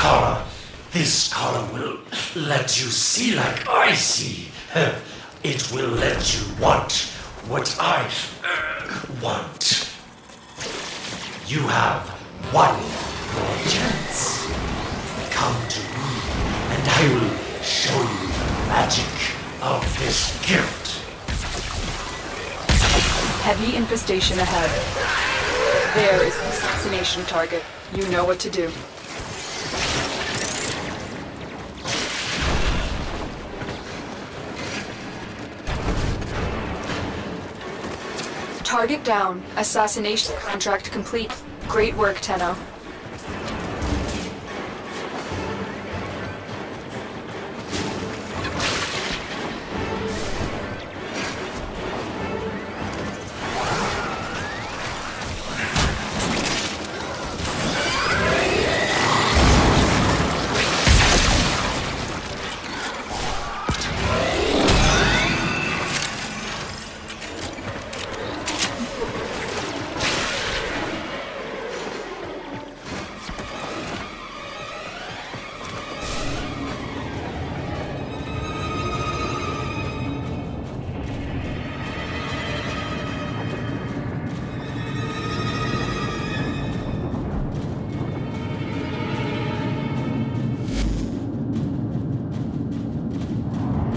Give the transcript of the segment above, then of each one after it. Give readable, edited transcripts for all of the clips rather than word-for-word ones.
collar. This collar will let you see like I see. It will let you want what I want. You have one more chance. Come to me, and I will show you the magic of this gift. Heavy infestation ahead. There is the assassination target. You know what to do. Target down. Assassination contract complete. Great work, Tenno.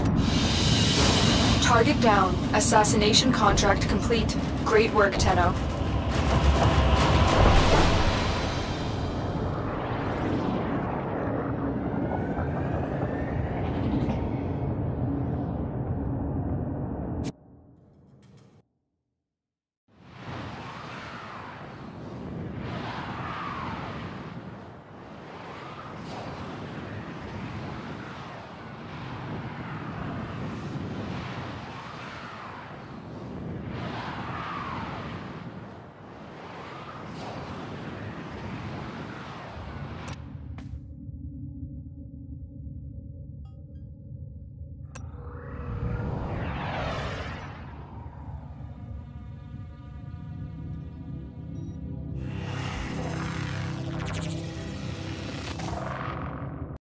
Target down. Assassination contract complete. Great work, Tenno.